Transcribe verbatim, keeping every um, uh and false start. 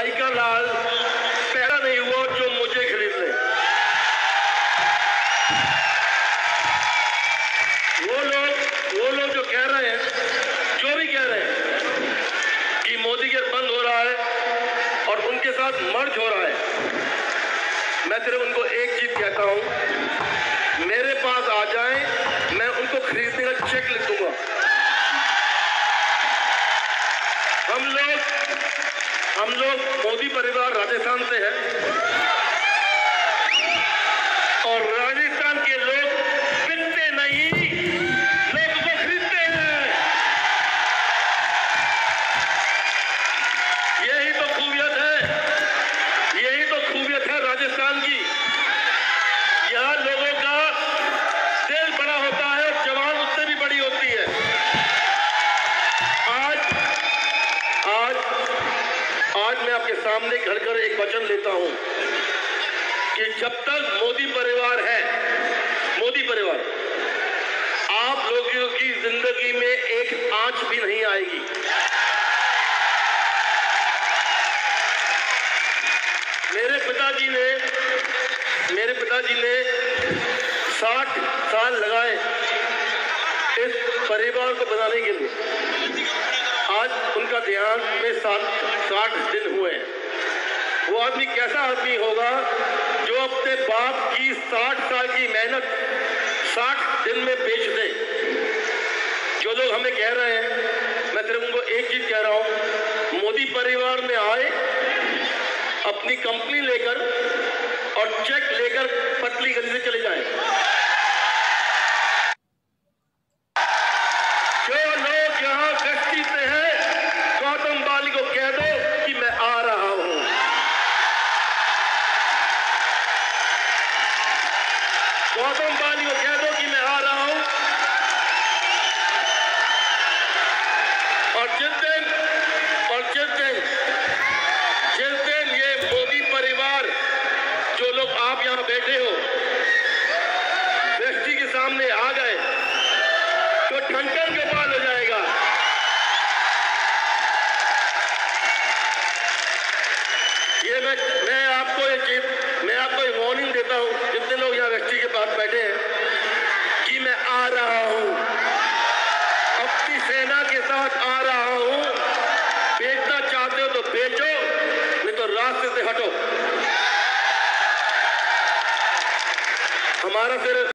लाइका लाल पैदा नहीं हुआ जो मुझे खरीद ले। वो लोग वो लोग जो कह रहे हैं, जो भी कह रहे हैं कि मोदी के बंद हो रहा है और उनके साथ मर्ज हो रहा है, मैं सिर्फ उनको एक चीज कहता हूं, मेरे पास आ जाएं, मैं उनको खरीदने का चेक लिख दूंगा। हम लोग हम लोग मोदी परिवार राजस्थान से है और राजस्थान के लोग बिकते नहीं, लोग वो खरीदते हैं। यही तो खूबियत है, यही तो खूबियत है राजस्थान की। यहाँ लोगों का दिल बड़ा होता है और जवान उससे भी बड़ी होती है। आज आज आज मैं आपके सामने खड़ कर एक वचन लेता हूं कि जब तक मोदी परिवार है, मोदी परिवार, आप लोगों की जिंदगी में एक आंच भी नहीं आएगी। मेरे पिताजी ने मेरे पिताजी ने साठ साल लगाए इस परिवार को बनाने के लिए। आज उनका देहांत में सात साठ दिन हुए हैं। वो आदमी कैसा आदमी होगा जो अपने बाप की साठ साल की मेहनत साठ दिन में बेच दे। जो लोग हमें कह रहे हैं, मैं सिर्फ उनको एक चीज कह रहा हूं, मोदी परिवार में आए, अपनी कंपनी लेकर और चेक लेकर पतली गली से चले जाएं। जो लोग यहाँ गश्ती से हैं, गौतम बाली को कह दो कि मैं आ रहा हूं। गौतम बाली को कह दो कि मैं आ रहा हूं। और जिस दिन और जिस दिन जिस दिन ये मोदी परिवार, जो लोग आप यहां बैठे हो, व्यक्ति के सामने आ गए तो ठनठन के बाल हो जाएगा। ये मैं मैं आपको एक चीज मैं आपको एक वार्निंग देता हूं, जितने लोग यहाँ व्यक्ति के पास बैठे हैं, कि मैं आ रहा हूं, अपनी सेना के साथ आ रहा हूं। बेचना चाहते हो तो बेचो, नहीं तो रास्ते से हटो। हमारा सिर्फ